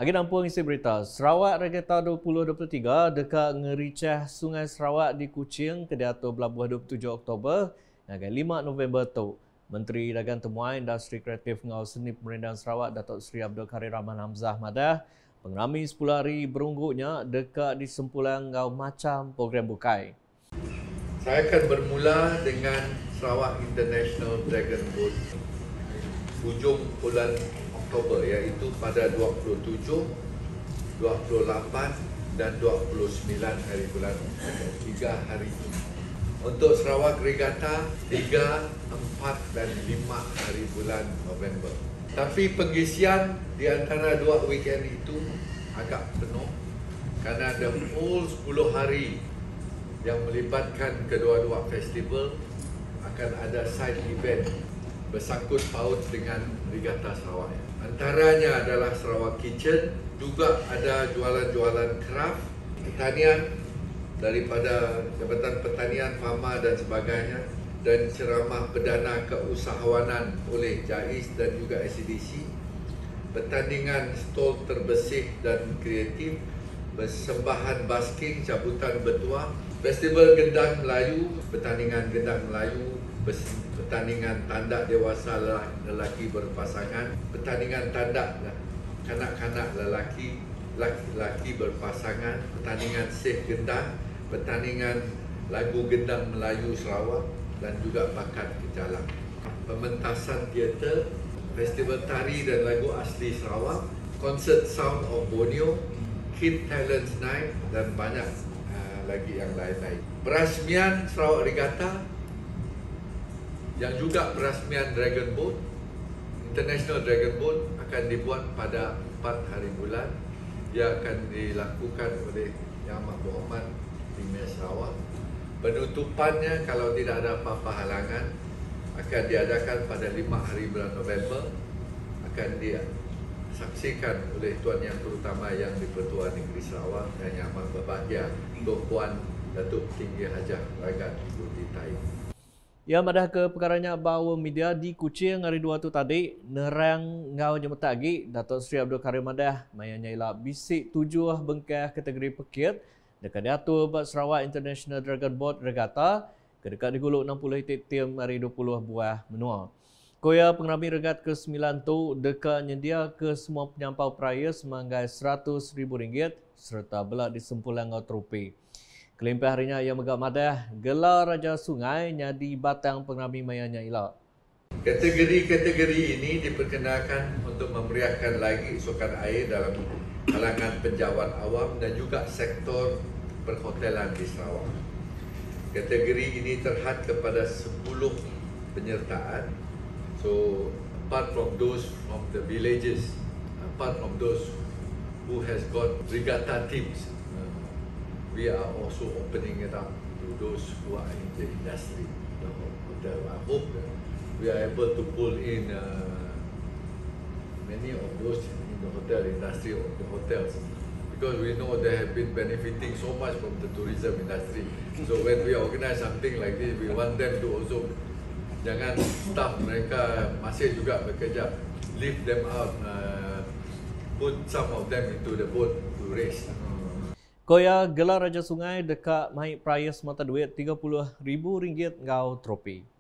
Agi nampung isi berita, Sarawak Regatta 2023 dekat ngericah Sungai Sarawak di Kuching ke diatur Pelabuhan 27 Oktober hingga 5 November tu. Menteri Dagang Temuan Industri Kreatif Ngau Seni Pemerintahan Sarawak Datuk Seri Abdul Karir Rahman Hamzah madah pengerami 10 hari berungguknya dekat di sempulang Ngau Macam program bukai. Saya akan bermula dengan Sarawak International Dragon Boat hujung bulan Oktober, iaitu pada 27, 28 dan 29 hari bulan, 3 hari. Untuk Sarawak Regatta 3, 4 dan 5 hari bulan November. Tapi pengisian di antara 2 weekend itu agak penuh kerana ada full 10 hari yang melibatkan kedua-dua festival. Akan ada side event bersangkut paut dengan Regatta Sarawak. Antaranya adalah Sarawak Kitchen, juga ada jualan-jualan kraft, pertanian daripada Jabatan Pertanian, Fama dan sebagainya, dan ceramah perdana keusahawanan oleh JAIS dan juga SCDC, pertandingan stol terbersih dan kreatif, persembahan basking, cabutan bertuah, festival gendang Melayu, pertandingan gendang Melayu, pertandingan tandak dewasa lelaki berpasangan, pertandingan tandak kanak-kanak lelaki berpasangan, pertandingan seh gendang, pertandingan lagu gendang Melayu Sarawak dan juga bakat kejalang, pementasan teater, festival tari dan lagu asli Sarawak, konsert Sound of Borneo, Kid Talents Night dan banyak lagi yang lain-lain. Perasmian Sarawak Regatta yang juga perasmian Dragon Boat, International Dragon Boat, akan dibuat pada 4 hari bulan. Dia akan dilakukan oleh Yang Amat Berhormat Premier Sarawak. Penutupannya, kalau tidak ada apa-apa halangan, akan diadakan pada 5 hari bulan November. Akan disaksikan oleh Tuan Yang Terutama Yang di-Pertuan Negeri Sarawak dan Yang Amat Berbahagia Tok Puan Datuk Tinggi Hajah Ragat Putih Taib. Ya, madah ke perkaranya bahawa media di Kuching hari 2 tu tadi nerang ngau jemput lagi Datuk Seri Abdul Karim madah mayanya ialah bisik 7 bengkah kategori pekit dekat diatur buat Sarawak International Dragon Boat Regatta ke dekat diguluk 60 tim hari 20 buah menua. Koya pengerami regat ke-9 tu dekat nyedia ke semua penyampau peraya semanggai RM100,000 serta belak di sempulang ngau tropi. Kelimpah harinya yang megak madah gelar Raja Sungai nyadi batang pengerami mayanya ilak. Kategori-kategori ini diperkenalkan untuk memeriahkan lagi sukan air dalam kalangan penjawat awam dan juga sektor perhotelan di Sarawak. Kategori ini terhad kepada 10 penyertaan. So, apart from those from the villages, apart from those who has got regatta teams, we are also opening it up to those who are in the industry, the hotel. I hope that we are able to pull in many of those in the hotel industry or the hotels, because we know they have been benefiting so much from the tourism industry. So when we organize something like this, we want them to also, jangan staff mereka masih juga bekerja, leave them out, put some of them into the boat to race. Koya gelar Raja Sungai dekat Mahit Peraya semata duit RM30,000 ngau tropi.